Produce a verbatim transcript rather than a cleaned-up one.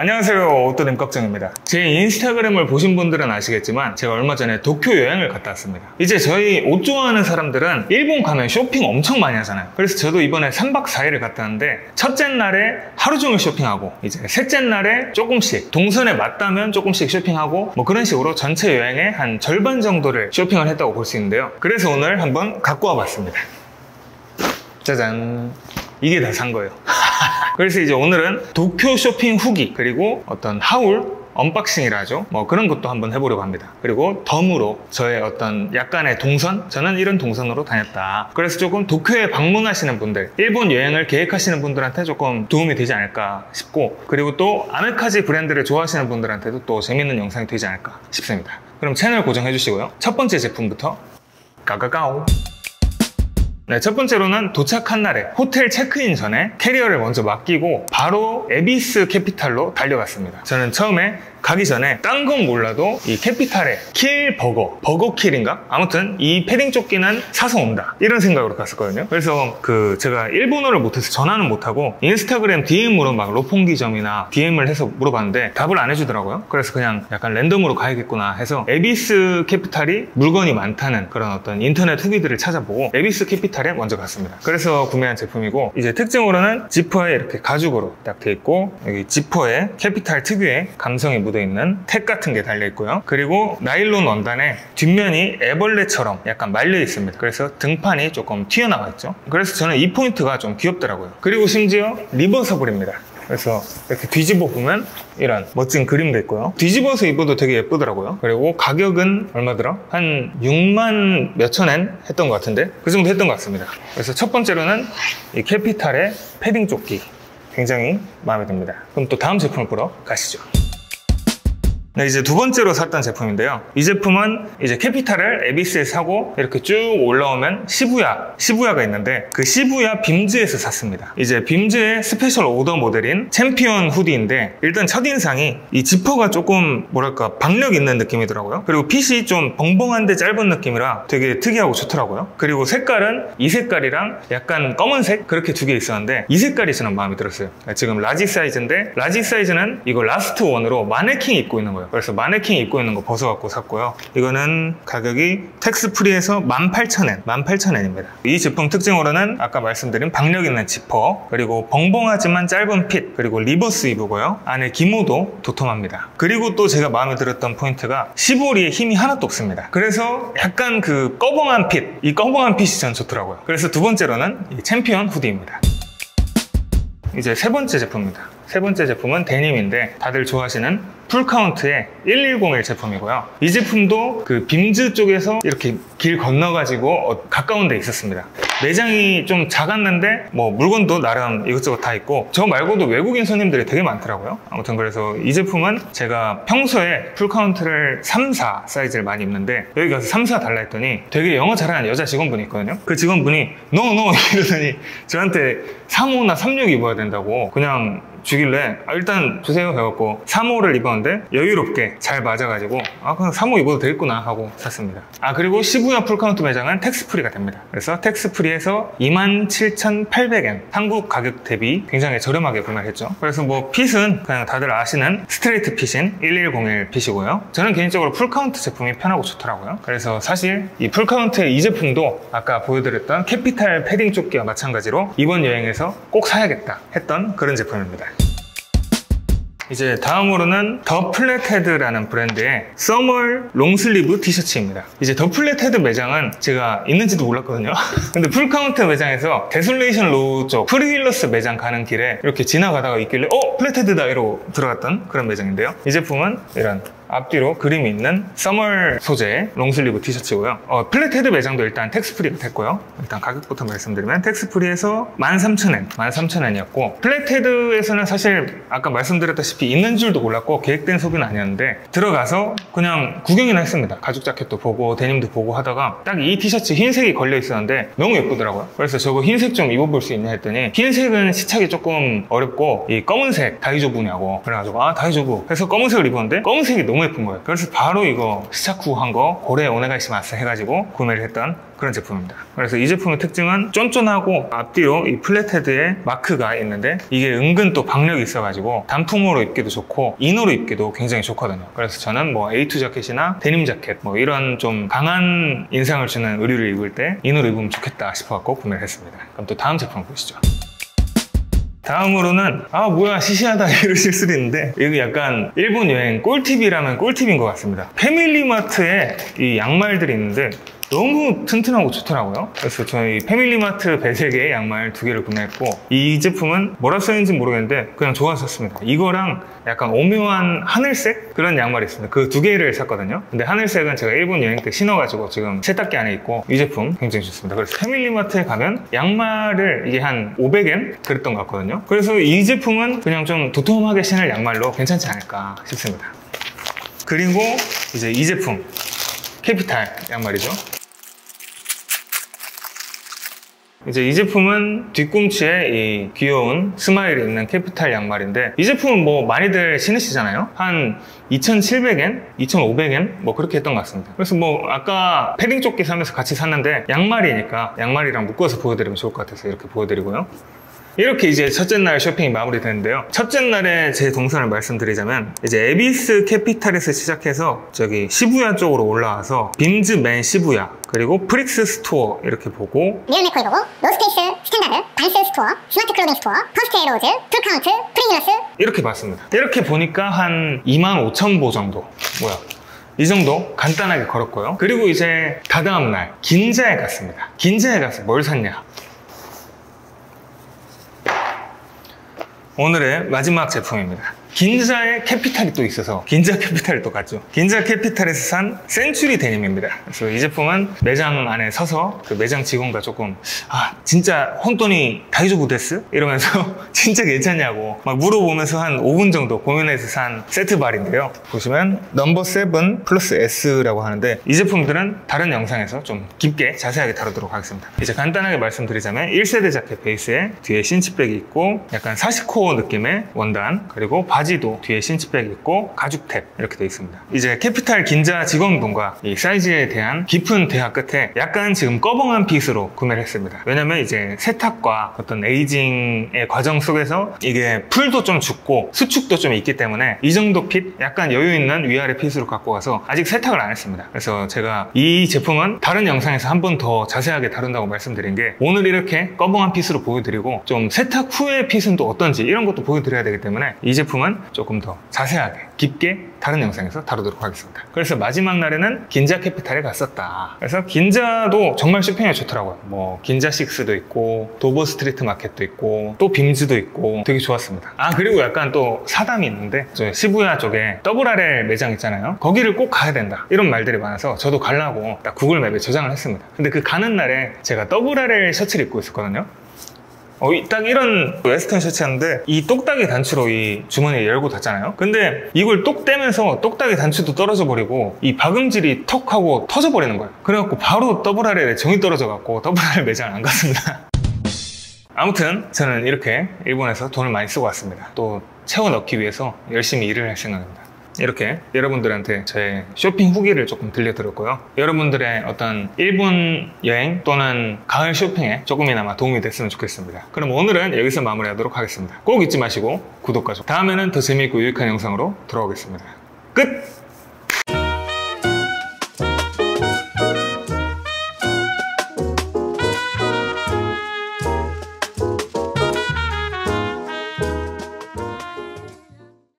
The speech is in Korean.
안녕하세요, 옷도 님꺽정입니다. 제 인스타그램을 보신 분들은 아시겠지만 제가 얼마 전에 도쿄 여행을 갔다 왔습니다. 이제 저희 옷 좋아하는 사람들은 일본 가면 쇼핑 엄청 많이 하잖아요. 그래서 저도 이번에 삼 박 사 일을 갔다 왔는데 첫째 날에 하루 종일 쇼핑하고 이제 셋째 날에 조금씩 동선에 맞다면 조금씩 쇼핑하고 뭐 그런 식으로 전체 여행의 한 절반 정도를 쇼핑을 했다고 볼 수 있는데요. 그래서 오늘 한번 갖고 와봤습니다. 짜잔, 이게 다 산 거예요. 그래서 이제 오늘은 도쿄 쇼핑 후기 그리고 어떤 하울 언박싱이라 하죠. 뭐 그런 것도 한번 해보려고 합니다. 그리고 덤으로 저의 어떤 약간의 동선, 저는 이런 동선으로 다녔다. 그래서 조금 도쿄에 방문하시는 분들, 일본 여행을 계획하시는 분들한테 조금 도움이 되지 않을까 싶고, 그리고 또 아메카지 브랜드를 좋아하시는 분들한테도 또 재밌는 영상이 되지 않을까 싶습니다. 그럼 채널 고정해 주시고요. 첫 번째 제품부터 까까까오. 네, 첫 번째로는 도착한 날에 호텔 체크인 전에 캐리어를 먼저 맡기고 바로 에비스 캐피탈로 달려갔습니다. 저는 처음에 가기 전에 딴 건 몰라도 이 캐피탈에 킬 버거, 버거 킬인가? 아무튼 이 패딩 조끼는 사서 온다, 이런 생각으로 갔었거든요. 그래서 그 제가 일본어를 못해서 전화는 못하고 인스타그램 디엠으로 막 로폰기점이나 디엠을 해서 물어봤는데 답을 안 해주더라고요. 그래서 그냥 약간 랜덤으로 가야겠구나 해서 에비스 캐피탈이 물건이 많다는 그런 어떤 인터넷 후기들을 찾아보고 에비스 캐피탈에 먼저 갔습니다. 그래서 구매한 제품이고, 이제 특징으로는 지퍼에 이렇게 가죽으로 딱 돼 있고, 여기 지퍼에 캐피탈 특유의 감성이 묻어있는 택 같은 게 달려있고요. 그리고 나일론 원단에 뒷면이 애벌레처럼 약간 말려 있습니다. 그래서 등판이 조금 튀어나와 있죠. 그래서 저는 이 포인트가 좀 귀엽더라고요. 그리고 심지어 리버서블입니다. 그래서 이렇게 뒤집어 보면 이런 멋진 그림도 있고요. 뒤집어서 입어도 되게 예쁘더라고요. 그리고 가격은 얼마더라? 한 육만 몇천 엔 했던 것 같은데 그 정도 했던 것 같습니다. 그래서 첫 번째로는 이 캐피탈의 패딩 조끼 굉장히 마음에 듭니다. 그럼 또 다음 제품을 보러 가시죠. 네, 이제 두 번째로 샀던 제품인데요. 이 제품은 이제 캐피탈을 에비스에 사고 이렇게 쭉 올라오면 시부야, 시부야가 있는데 그 시부야 빔즈에서 샀습니다. 이제 빔즈의 스페셜 오더 모델인 챔피언 후디인데, 일단 첫인상이 이 지퍼가 조금 뭐랄까 박력 있는 느낌이더라고요. 그리고 핏이 좀 벙벙한데 짧은 느낌이라 되게 특이하고 좋더라고요. 그리고 색깔은 이 색깔이랑 약간 검은색 그렇게 두 개 있었는데 이 색깔이 저는 마음에 들었어요. 지금 라지 사이즈인데 라지 사이즈는 이거 라스트 원으로 마네킹 입고 있는 거예요. 그래서 마네킹 입고 있는 거 벗어갖고 샀고요. 이거는 가격이 텍스 프리에서 만 팔천 엔, 만 팔천 엔입니다. 이 제품 특징으로는 아까 말씀드린 박력 있는 지퍼, 그리고 벙벙하지만 짧은 핏, 그리고 리버스 입고요. 안에 기모도 도톰합니다. 그리고 또 제가 마음에 들었던 포인트가 시보리에 힘이 하나도 없습니다. 그래서 약간 그 꺼벙한 핏, 이 꺼벙한 핏이 전 좋더라고요. 그래서 두 번째로는 이 챔피언 후디입니다. 이제 세 번째 제품입니다. 세 번째 제품은 데님인데 다들 좋아하시는 풀카운트의 일일공일 제품이고요. 이 제품도 그 빔즈 쪽에서 이렇게 길 건너가지고 가까운 데 있었습니다. 매장이 좀 작았는데 뭐 물건도 나름 이것저것 다 있고, 저 말고도 외국인 손님들이 되게 많더라고요. 아무튼 그래서 이 제품은 제가 평소에 풀카운트를 삼, 사 사이즈를 많이 입는데 여기 가서 삼, 사 달라 했더니 되게 영어 잘하는 여자 직원분이 있거든요. 그 직원분이 no no 이러더니 저한테 삼, 오나 삼, 육 입어야 된다고 그냥 주길래 아, 일단 주세요 해갖고 삼, 오를 입었는데 여유롭게 잘 맞아가지고 아 그냥 삼, 오 입어도 되겠구나 하고 샀습니다. 아 그리고 시부야 풀카운트 매장은 텍스프리가 됩니다. 그래서 텍스프리에서 이만 칠천팔백 엔, 한국 가격 대비 굉장히 저렴하게 구매를 했죠. 그래서 뭐 핏은 그냥 다들 아시는 스트레이트 핏인 일일공일 핏이고요. 저는 개인적으로 풀카운트 제품이 편하고 좋더라고요. 그래서 사실 이 풀카운트의 이 제품도 아까 보여드렸던 캐피탈 패딩 조끼와 마찬가지로 이번 여행에서 꼭 사야겠다 했던 그런 제품입니다. 이제 다음으로는 더 플랫헤드라는 브랜드의 서멀 롱슬리브 티셔츠입니다. 이제 더 플랫헤드 매장은 제가 있는지도 몰랐거든요. 근데 풀카운트 매장에서 데솔레이션 로우 쪽 프리힐러스 매장 가는 길에 이렇게 지나가다가 있길래 어? 플랫헤드다 이러고 들어갔던 그런 매장인데요. 이 제품은 이런 앞뒤로 그림이 있는 서멀 소재의 롱슬리브 티셔츠고요. 어, 플랫헤드 매장도 일단 텍스프리가 됐고요. 일단 가격부터 말씀드리면 텍스프리에서 만 삼천 엔, 만 삼천 엔이었고 플랫헤드에서는 사실 아까 말씀드렸다시피 있는 줄도 몰랐고 계획된 소비는 아니었는데 들어가서 그냥 구경이나 했습니다. 가죽 자켓도 보고 데님도 보고 하다가 딱 이 티셔츠 흰색이 걸려 있었는데 너무 예쁘더라고요. 그래서 저거 흰색 좀 입어볼 수 있냐 했더니 흰색은 시착이 조금 어렵고 이 검은색 다이조부냐고 그래가지고 아 다이조부 해서 검은색을 입었는데 검은색이 너무 너무 예쁜 거예요. 그래서 바로 이거 시차쿠한 거 고래 오네가이시마스 해가지고 구매를 했던 그런 제품입니다. 그래서 이 제품의 특징은 쫀쫀하고 앞뒤로 이 플랫헤드에 마크가 있는데 이게 은근 또 박력이 있어가지고 단품으로 입기도 좋고 이너로 입기도 굉장히 좋거든요. 그래서 저는 뭐 에이 투 자켓이나 데님 자켓 뭐 이런 좀 강한 인상을 주는 의류를 입을 때 이너로 입으면 좋겠다 싶어갖고 구매를 했습니다. 그럼 또 다음 제품 보시죠. 다음으로는 아 뭐야 시시하다 이러실 수도 있는데 여기 약간 일본 여행 꿀팁이라면 꿀팁인 것 같습니다. 패밀리마트에 이 양말들이 있는데 너무 튼튼하고 좋더라고요. 그래서 저희 패밀리마트 배색의 양말 두 개를 구매했고 이 제품은 뭐라 써있는지 모르겠는데 그냥 좋았었습니다. 이거랑 약간 오묘한 하늘색 그런 양말이 있습니다. 그 두 개를 샀거든요. 근데 하늘색은 제가 일본 여행 때 신어가지고 지금 세탁기 안에 있고 이 제품 굉장히 좋습니다. 그래서 패밀리마트에 가면 양말을 이게 한 오백 엔 그랬던 것 같거든요. 그래서 이 제품은 그냥 좀 도톰하게 신을 양말로 괜찮지 않을까 싶습니다. 그리고 이제 이 제품 캐피탈 양말이죠. 이제 이 제품은 뒤꿈치에 이 귀여운 스마일이 있는 캐피탈 양말인데 이 제품은 뭐 많이들 신으시잖아요. 한 이천칠백 엔, 이천오백 엔 뭐 그렇게 했던 것 같습니다. 그래서 뭐 아까 패딩 조끼 사면서 같이 샀는데 양말이니까 양말이랑 묶어서 보여드리면 좋을 것 같아서 이렇게 보여드리고요. 이렇게 이제 첫째 날 쇼핑이 마무리되는데요. 첫째 날에 제 동선을 말씀드리자면 이제 에비스 캐피탈에서 시작해서 저기 시부야 쪽으로 올라와서 빔즈 맨 시부야 그리고 프릭스 스토어 이렇게 보고 리얼메코이 보고 노스페이스 스탠다드 반스 스토어 스마트 클로딩 스토어 퍼스트 에로즈 풀카운트 프리미너스 이렇게 봤습니다. 이렇게 보니까 한 이만 오천 보 정도 뭐야 이 정도 간단하게 걸었고요. 그리고 이제 다다음 날 긴자에 갔습니다. 긴자에 가서 뭘 샀냐, 오늘의 마지막 제품입니다. 긴자에 캐피탈이 또 있어서 긴자 캐피탈을 또 갔죠. 긴자 캐피탈에서 산 센츄리 데님입니다. 그래서 이 제품은 매장 안에 서서 그 매장 직원과 조금 아 진짜 혼돈이 다이조부 데스? 이러면서 진짜 괜찮냐고 막 물어보면서 한 오 분 정도 고민해서 산 세트발인데요. 보시면 넘버 세븐 플러스 S라고 하는데 이 제품들은 다른 영상에서 좀 깊게 자세하게 다루도록 하겠습니다. 이제 간단하게 말씀드리자면 일 세대 자켓 베이스에 뒤에 신치백이 있고 약간 사십 코어 느낌의 원단 그리고 바지도 뒤에 신치백 있고 가죽 탭 이렇게 되어 있습니다. 이제 캐피탈 긴자 직원분과 이 사이즈에 대한 깊은 대화 끝에 약간 지금 꺼벙한 핏으로 구매를 했습니다. 왜냐면 이제 세탁과 어떤 에이징의 과정 속에서 이게 풀도 좀 죽고 수축도 좀 있기 때문에 이 정도 핏 약간 여유 있는 위아래 핏으로 갖고 와서 아직 세탁을 안 했습니다. 그래서 제가 이 제품은 다른 영상에서 한 번 더 자세하게 다룬다고 말씀드린 게 오늘 이렇게 꺼벙한 핏으로 보여드리고 좀 세탁 후의 핏은 또 어떤지 이런 것도 보여드려야 되기 때문에 이 제품은 조금 더 자세하게 깊게 다른 영상에서 다루도록 하겠습니다. 그래서 마지막 날에는 긴자 캐피탈에 갔었다. 그래서 긴자도 정말 쇼핑이 좋더라고요. 뭐 긴자 식스도 있고 도버 스트리트 마켓도 있고 또 빔즈도 있고 되게 좋았습니다. 아 그리고 약간 또 사담이 있는데 저 시부야 쪽에 더블 알엘 매장 있잖아요. 거기를 꼭 가야 된다 이런 말들이 많아서 저도 가려고 딱 구글맵에 저장을 했습니다. 근데 그 가는 날에 제가 더블 알엘 셔츠를 입고 있었거든요. 어, 딱 이런 웨스턴 셔츠였는데 이 똑딱이 단추로 이 주머니에 열고 닫잖아요. 근데 이걸 똑 떼면서 똑딱이 단추도 떨어져 버리고 이 박음질이 턱 하고 터져 버리는 거예요. 그래갖고 바로 더블 알엘에 정이 떨어져 갖고 더블 알엘 매장을 안 갔습니다. 아무튼 저는 이렇게 일본에서 돈을 많이 쓰고 왔습니다. 또 채워 넣기 위해서 열심히 일을 할 생각입니다. 이렇게 여러분들한테 제 쇼핑 후기를 조금 들려드렸고요. 여러분들의 어떤 일본 여행 또는 가을 쇼핑에 조금이나마 도움이 됐으면 좋겠습니다. 그럼 오늘은 여기서 마무리하도록 하겠습니다. 꼭 잊지 마시고 구독과 좋아요. 다음에는 더 재미있고 유익한 영상으로 돌아오겠습니다. 끝!